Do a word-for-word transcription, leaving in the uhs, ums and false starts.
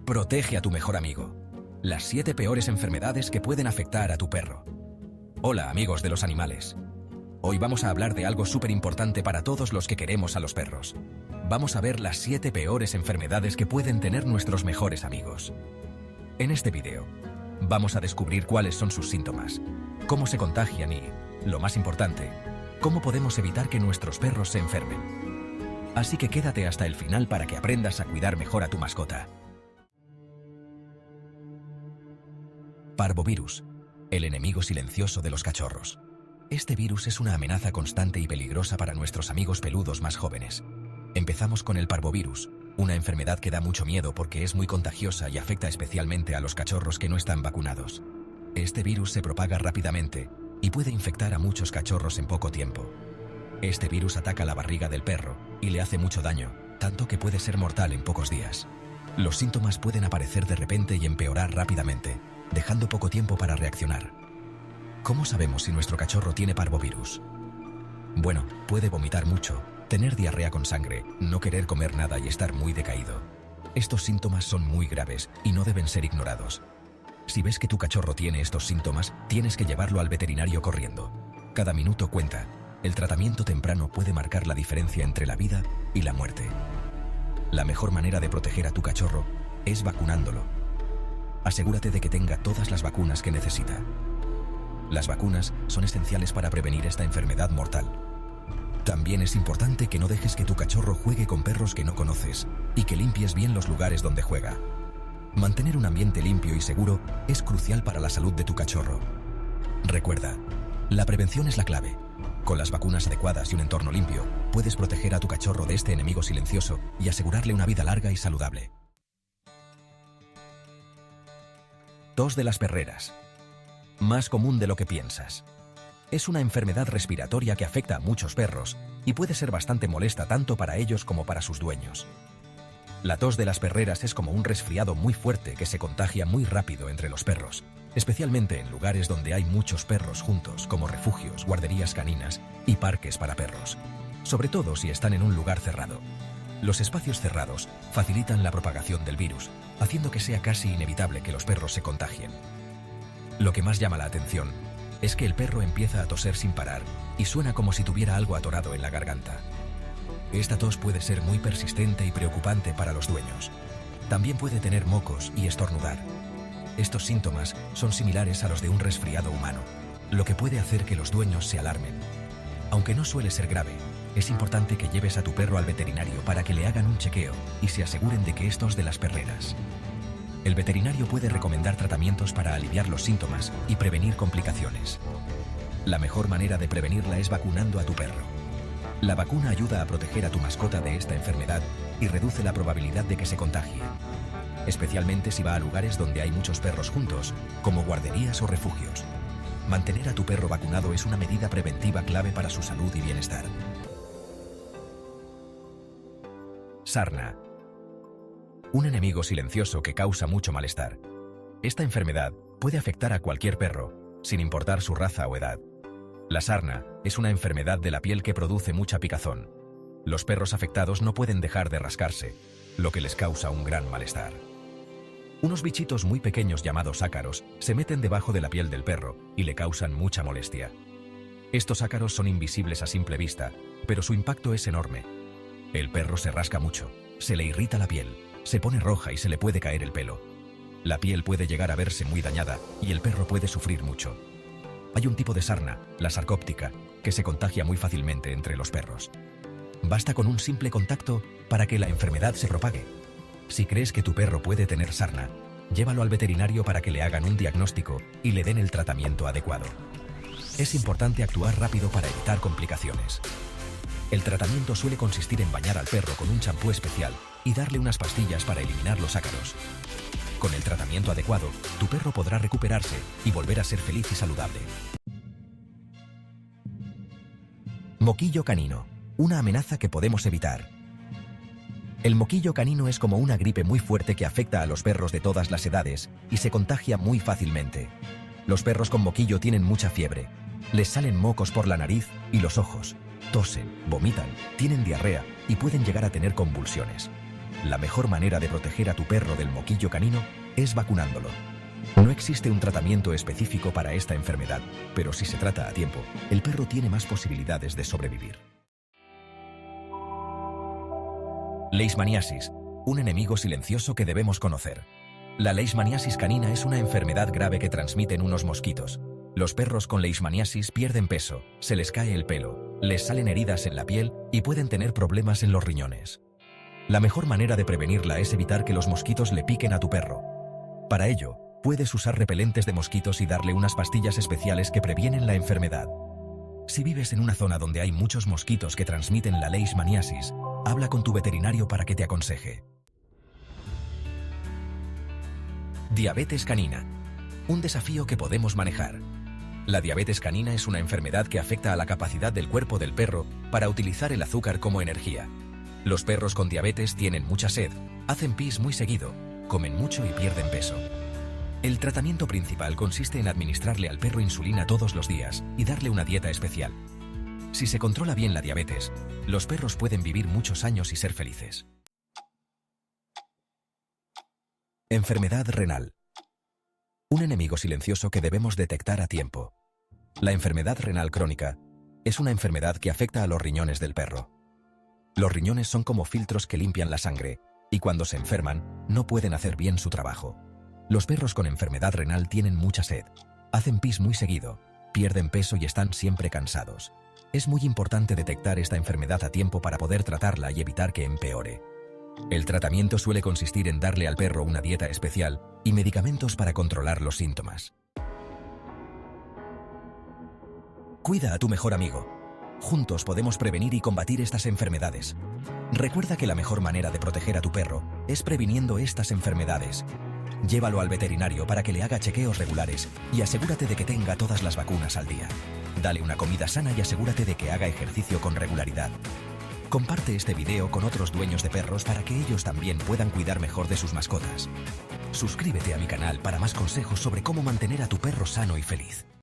Protege a tu mejor amigo. Las siete peores enfermedades que pueden afectar a tu perro. Hola, amigos de los animales. Hoy vamos a hablar de algo súper importante para todos los que queremos a los perros. Vamos a ver las siete peores enfermedades que pueden tener nuestros mejores amigos. En este video, vamos a descubrir cuáles son sus síntomas, cómo se contagian y, lo más importante, cómo podemos evitar que nuestros perros se enfermen. Así que quédate hasta el final para que aprendas a cuidar mejor a tu mascota. Parvovirus, el enemigo silencioso de los cachorros. Este virus es una amenaza constante y peligrosa para nuestros amigos peludos más jóvenes. Empezamos con el parvovirus, una enfermedad que da mucho miedo porque es muy contagiosa y afecta especialmente a los cachorros que no están vacunados. Este virus se propaga rápidamente y puede infectar a muchos cachorros en poco tiempo. Este virus ataca la barriga del perro y le hace mucho daño, tanto que puede ser mortal en pocos días. Los síntomas pueden aparecer de repente y empeorar rápidamente, dejando poco tiempo para reaccionar. ¿Cómo sabemos si nuestro cachorro tiene parvovirus? Bueno, puede vomitar mucho, tener diarrea con sangre, no querer comer nada y estar muy decaído. Estos síntomas son muy graves y no deben ser ignorados. Si ves que tu cachorro tiene estos síntomas, tienes que llevarlo al veterinario corriendo. Cada minuto cuenta. El tratamiento temprano puede marcar la diferencia entre la vida y la muerte. La mejor manera de proteger a tu cachorro es vacunándolo. Asegúrate de que tenga todas las vacunas que necesita. Las vacunas son esenciales para prevenir esta enfermedad mortal. También es importante que no dejes que tu cachorro juegue con perros que no conoces y que limpies bien los lugares donde juega. Mantener un ambiente limpio y seguro es crucial para la salud de tu cachorro. Recuerda, la prevención es la clave. Con las vacunas adecuadas y un entorno limpio, puedes proteger a tu cachorro de este enemigo silencioso y asegurarle una vida larga y saludable. Tos de las perreras. Más común de lo que piensas. Es una enfermedad respiratoria que afecta a muchos perros y puede ser bastante molesta tanto para ellos como para sus dueños. La tos de las perreras es como un resfriado muy fuerte que se contagia muy rápido entre los perros, especialmente en lugares donde hay muchos perros juntos, como refugios, guarderías caninas y parques para perros, sobre todo si están en un lugar cerrado. Los espacios cerrados facilitan la propagación del virus, haciendo que sea casi inevitable que los perros se contagien. Lo que más llama la atención es que el perro empieza a toser sin parar y suena como si tuviera algo atorado en la garganta. Esta tos puede ser muy persistente y preocupante para los dueños. También puede tener mocos y estornudar. Estos síntomas son similares a los de un resfriado humano, lo que puede hacer que los dueños se alarmen. Aunque no suele ser grave, es importante que lleves a tu perro al veterinario para que le hagan un chequeo y se aseguren de que es tos de las perreras. El veterinario puede recomendar tratamientos para aliviar los síntomas y prevenir complicaciones. La mejor manera de prevenirla es vacunando a tu perro. La vacuna ayuda a proteger a tu mascota de esta enfermedad y reduce la probabilidad de que se contagie, especialmente si va a lugares donde hay muchos perros juntos, como guarderías o refugios. Mantener a tu perro vacunado es una medida preventiva clave para su salud y bienestar. Sarna. Un enemigo silencioso que causa mucho malestar. Esta enfermedad puede afectar a cualquier perro, sin importar su raza o edad. La sarna es una enfermedad de la piel que produce mucha picazón. Los perros afectados no pueden dejar de rascarse, lo que les causa un gran malestar. Unos bichitos muy pequeños llamados ácaros se meten debajo de la piel del perro y le causan mucha molestia. Estos ácaros son invisibles a simple vista, pero su impacto es enorme. El perro se rasca mucho, se le irrita la piel, se pone roja y se le puede caer el pelo. La piel puede llegar a verse muy dañada y el perro puede sufrir mucho. Hay un tipo de sarna, la sarcóptica, que se contagia muy fácilmente entre los perros. Basta con un simple contacto para que la enfermedad se propague. Si crees que tu perro puede tener sarna, llévalo al veterinario para que le hagan un diagnóstico y le den el tratamiento adecuado. Es importante actuar rápido para evitar complicaciones. El tratamiento suele consistir en bañar al perro con un champú especial y darle unas pastillas para eliminar los ácaros. Con el tratamiento adecuado, tu perro podrá recuperarse y volver a ser feliz y saludable. Moquillo canino, una amenaza que podemos evitar. El moquillo canino es como una gripe muy fuerte que afecta a los perros de todas las edades y se contagia muy fácilmente. Los perros con moquillo tienen mucha fiebre, les salen mocos por la nariz y los ojos, tosen, vomitan, tienen diarrea y pueden llegar a tener convulsiones. La mejor manera de proteger a tu perro del moquillo canino es vacunándolo. No existe un tratamiento específico para esta enfermedad, pero si se trata a tiempo, el perro tiene más posibilidades de sobrevivir. Leishmaniasis, un enemigo silencioso que debemos conocer. La leishmaniasis canina es una enfermedad grave que transmiten unos mosquitos. Los perros con leishmaniasis pierden peso, se les cae el pelo, les salen heridas en la piel y pueden tener problemas en los riñones. La mejor manera de prevenirla es evitar que los mosquitos le piquen a tu perro. Para ello, puedes usar repelentes de mosquitos y darle unas pastillas especiales que previenen la enfermedad. Si vives en una zona donde hay muchos mosquitos que transmiten la leishmaniasis, habla con tu veterinario para que te aconseje. Diabetes canina. Un desafío que podemos manejar. La diabetes canina es una enfermedad que afecta a la capacidad del cuerpo del perro para utilizar el azúcar como energía. Los perros con diabetes tienen mucha sed, hacen pis muy seguido, comen mucho y pierden peso. El tratamiento principal consiste en administrarle al perro insulina todos los días y darle una dieta especial. Si se controla bien la diabetes, los perros pueden vivir muchos años y ser felices. Enfermedad renal. Un enemigo silencioso que debemos detectar a tiempo. La enfermedad renal crónica es una enfermedad que afecta a los riñones del perro. Los riñones son como filtros que limpian la sangre y cuando se enferman no pueden hacer bien su trabajo. Los perros con enfermedad renal tienen mucha sed, hacen pis muy seguido, pierden peso y están siempre cansados. Es muy importante detectar esta enfermedad a tiempo para poder tratarla y evitar que empeore. El tratamiento suele consistir en darle al perro una dieta especial y medicamentos para controlar los síntomas. Cuida a tu mejor amigo. Juntos podemos prevenir y combatir estas enfermedades. Recuerda que la mejor manera de proteger a tu perro es previniendo estas enfermedades. Llévalo al veterinario para que le haga chequeos regulares y asegúrate de que tenga todas las vacunas al día. Dale una comida sana y asegúrate de que haga ejercicio con regularidad. Comparte este video con otros dueños de perros para que ellos también puedan cuidar mejor de sus mascotas. Suscríbete a mi canal para más consejos sobre cómo mantener a tu perro sano y feliz.